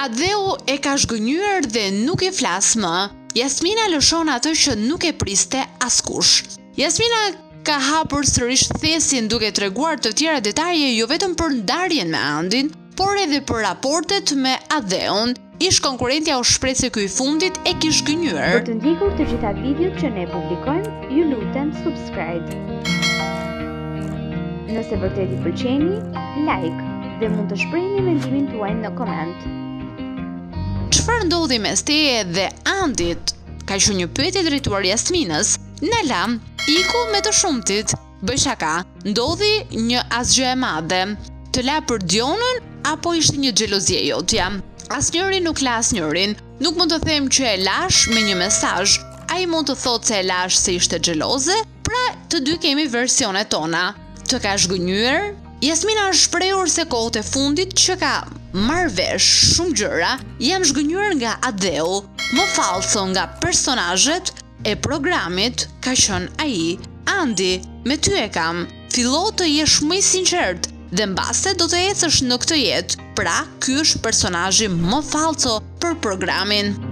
Adheu e ka zhgënjur dhe nuk i flas më. Jasmina lëshon atë që nuk e priste askush. Jasmina ka hapur sërish thesin duke treguar të tjera detaje jo vetëm për ndarjen me Andin, por edhe për raportet me Adheun. Ish konkurrentja u shpreh se ky i fundit e kish gënjur. Për të ndjekur të gjitha videot që ne publikojmë, ju lutem subscribe. Nëse vërtet i pëlqeni, like dhe mund të shprehni mendimin tuaj në koment. Çfarë ndodhi mes teje dhe Andit? Ka qenë një pyetje drejtuar Jasminës. Nela iku me të shumtit. Bëj shaka, ndodhi një asgjë e madhe. Të la për Dionën apo ishte një xhelozie jotja? Asnjëri nuk la asnjërin. Nuk mund të them që e lash me një mesazh. Ai mund të thotë se e lash se ishte xheloze, pra të dy kemi versionet tona. Të ka zhgënjur? Jasmina është shprehur se kohët e fundit që ka marrë vesh shumë gjëra, jam zhgënjur nga Adheu, më falso nga personazhet e programit, ka qenë ai. Andi, me ty e kam, fillo të jesh më i sinqert dhe mbase do të ecësh në këtë jetë. Pra, ky është personazhi më falso për programin.